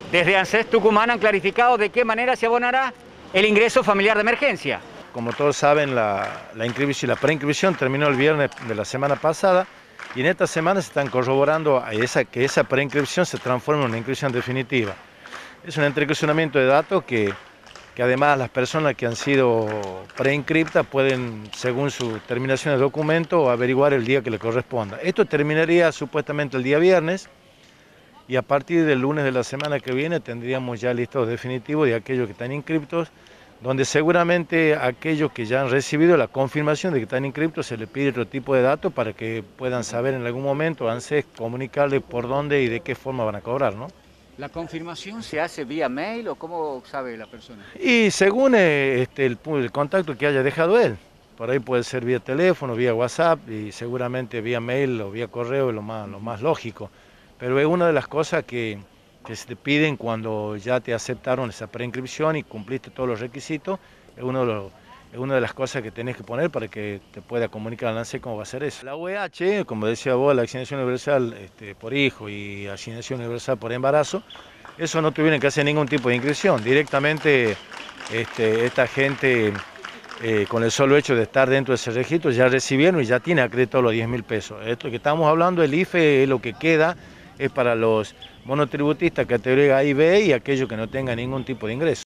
Desde ANSES Tucumán han clarificado de qué manera se abonará el ingreso familiar de emergencia. Como todos saben, la inscripción y la preinscripción terminó el viernes de la semana pasada y en esta semana se están corroborando que esa preinscripción se transforme en una inscripción definitiva. Es un entrecruzamiento de datos que además las personas que han sido preinscriptas pueden, según su terminación de documento, averiguar el día que le corresponda. Esto terminaría supuestamente el día viernes y a partir del lunes de la semana que viene tendríamos ya listados definitivos de aquellos que están inscriptos, donde seguramente aquellos que ya han recibido la confirmación de que están inscriptos se les pide otro tipo de datos para que puedan saber en algún momento, ANSES, comunicarles por dónde y de qué forma van a cobrar, ¿no? ¿La confirmación se hace vía mail o cómo sabe la persona? Y según el contacto que haya dejado él, por ahí puede ser vía teléfono, vía WhatsApp y seguramente vía mail o vía correo es lo más lógico. Pero es una de las cosas que se te piden cuando ya te aceptaron esa preinscripción y cumpliste todos los requisitos, es una de las cosas que tenés que poner para que te pueda comunicar al ANSES cómo va a ser eso. La UEH, como decía vos, la asignación universal por hijo y asignación universal por embarazo, eso no tuvieron que hacer ningún tipo de inscripción. Directamente esta gente, con el solo hecho de estar dentro de ese registro, ya recibieron y ya tiene acreditado los 10.000 pesos. Esto que estamos hablando, el IFE, es lo que queda, es para los monotributistas categoría A y B y aquellos que no tengan ningún tipo de ingreso.